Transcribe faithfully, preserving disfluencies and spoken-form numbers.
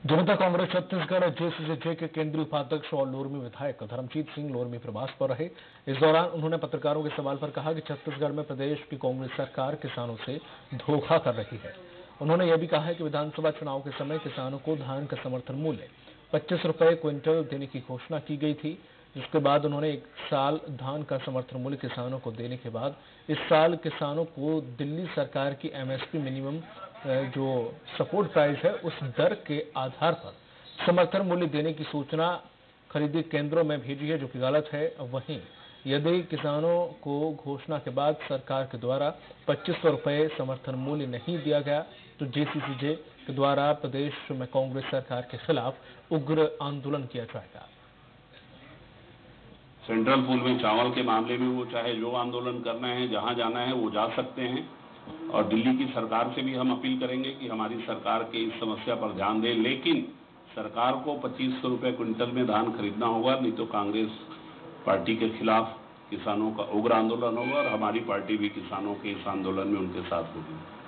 जनता Congress Chhattisgarh JCC के केंद्रीय उपाध्यक्ष और लोरमी विधायक धर्मजीत सिंह लोरमी प्रवास पर रहे। इस दौरान उन्होंने पत्रकारों के सवाल पर कहा कि छत्तीसगढ़ में प्रदेश की कांग्रेस सरकार किसानों से धोखा कर रही है। उन्होंने यह भी कहा है कि विधानसभा चुनाव के समय किसानों को धान का समर्थन मूल्य पच्चीस रुपए क्विंटल देने की घोषणा की गई थी, जिसके बाद उन्होंने एक साल धान का समर्थन मूल्य किसानों को देने के बाद इस साल किसानों को दिल्ली सरकार की एमएसपी मिनिमम जो सपोर्ट प्राइस है उस दर के आधार पर समर्थन मूल्य देने की सूचना खरीदी केंद्रों में भेजी है, जो कि गलत है। वहीं यदि किसानों को घोषणा के बाद सरकार के द्वारा पच्चीस सौ रुपए समर्थन मूल्य नहीं दिया गया तो जेसीसीजे के द्वारा प्रदेश में कांग्रेस सरकार के खिलाफ उग्र आंदोलन किया जाएगा। सेंट्रल पूल में चावल के मामले में वो चाहे जो आंदोलन करना है, जहां जाना है वो जा सकते हैं, और दिल्ली की सरकार से भी हम अपील करेंगे कि हमारी सरकार के इस समस्या पर ध्यान दें, लेकिन सरकार को पच्चीस सौ रुपए क्विंटल में धान खरीदना होगा, नहीं तो कांग्रेस पार्टी के खिलाफ किसानों का उग्र आंदोलन होगा और हमारी पार्टी भी किसानों के इस आंदोलन में उनके साथ होगी।